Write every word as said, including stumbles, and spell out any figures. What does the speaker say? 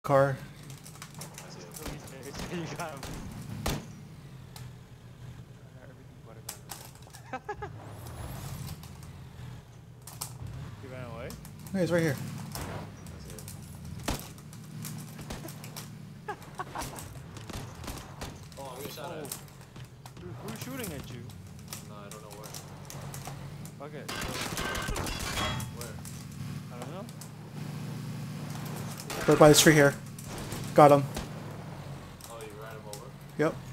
car. I see So he's there. You got him. Everything but a gun. He ran away? No, he's right here. I see it. Oh, I'm getting shot Oh. at. Dude, who's shooting at you? No, I don't know where. Okay. Where? I don't know. Right by this tree here. Got him. Oh, you ran him over? Yep.